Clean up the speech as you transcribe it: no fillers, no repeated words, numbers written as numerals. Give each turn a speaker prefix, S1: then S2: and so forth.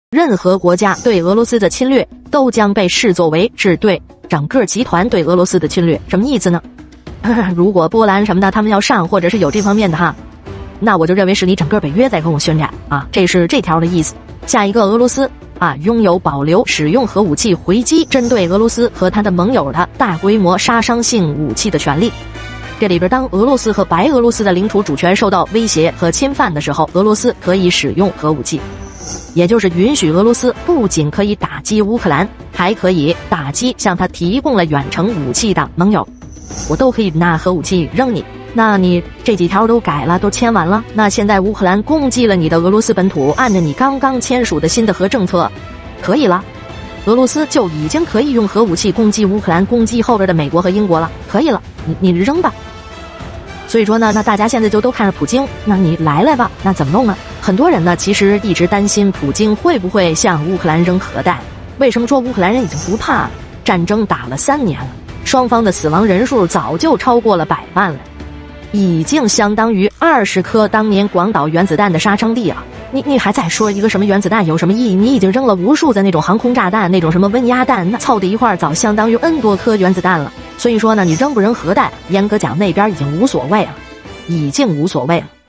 S1: 任何国家对俄罗斯的侵略都将被视作为是对整个集团对俄罗斯的侵略。什么意思呢？如果波兰什么的他们要上，或者是有这方面的哈，那我就认为是你整个北约在跟我宣战啊，这是这条的意思。下一个，俄罗斯拥有保留使用核武器回击针对俄罗斯和他的盟友的大规模杀伤性武器的权利。这里边，当俄罗斯和白俄罗斯的领土主权受到威胁和侵犯的时候，俄罗斯可以使用核武器，也就是允许俄罗斯不仅可以打击乌克兰，还可以打击向他提供了远程武器的盟友。我都可以拿核武器扔你。那你这几条都改了，都签完了，那现在乌克兰攻击了你的俄罗斯本土，按照你刚刚签署的新的核政策，可以了，俄罗斯就已经可以用核武器攻击乌克兰，攻击后边的美国和英国了，可以了，你扔吧。所以说呢，那大家现在就都看着普京，那你来吧，那怎么弄呢？很多人呢其实一直担心普京会不会向乌克兰扔核弹。为什么说乌克兰人已经不怕了？战争打了3年了，双方的死亡人数早就超过了100万了，已经相当于20颗当年广岛原子弹的杀伤力啊！你还在说一个什么原子弹有什么意义？你已经扔了无数的那种航空炸弹，那种什么温压弹，那凑在一块儿早相当于 N 多颗原子弹了。所以说呢，你扔不扔核弹，严格讲那边已经无所谓了，已经无所谓了。